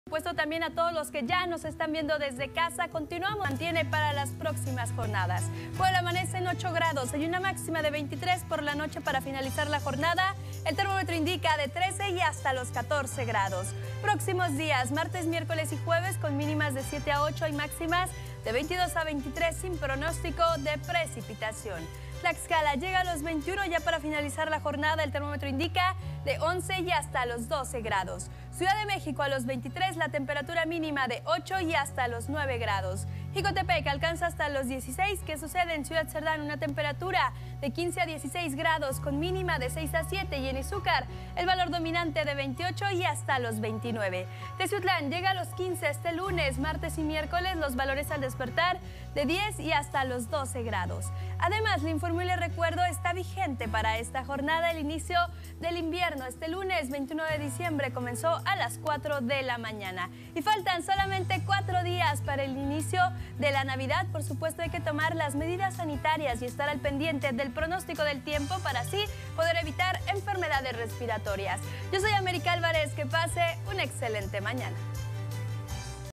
Puesto también a todos los que ya nos están viendo desde casa, continuamos. Mantiene para las próximas jornadas. Puebla amanece en 8 grados, hay una máxima de 23 por la noche para finalizar la jornada. El termómetro indica de 13 y hasta los 14 grados. Próximos días, martes, miércoles y jueves con mínimas de 7 a 8 y máximas de 22 a 23 sin pronóstico de precipitación. Tlaxcala llega a los 21 ya para finalizar la jornada, el termómetro indica de 11 y hasta los 12 grados. Ciudad de México a los 23, la temperatura mínima de 8 y hasta los 9 grados. Jicotepec alcanza hasta los 16, que sucede en Ciudad Cerdán una temperatura de 15 a 16 grados con mínima de 6 a 7 y en Izúcar el valor dominante de 28 y hasta los 29. Teciutlán llega a los 15 este lunes, martes y miércoles los valores al despertar de 10 y hasta los 12 grados. Además, le informo y le recuerdo, está vigente para esta jornada el inicio del invierno. Este lunes 21 de diciembre comenzó a las 4 de la mañana y faltan solamente 4 días para el inicio de la Navidad. Por supuesto, hay que tomar las medidas sanitarias y estar al pendiente del pronóstico del tiempo para así poder evitar enfermedades respiratorias. Yo soy América Álvarez, que pase una excelente mañana.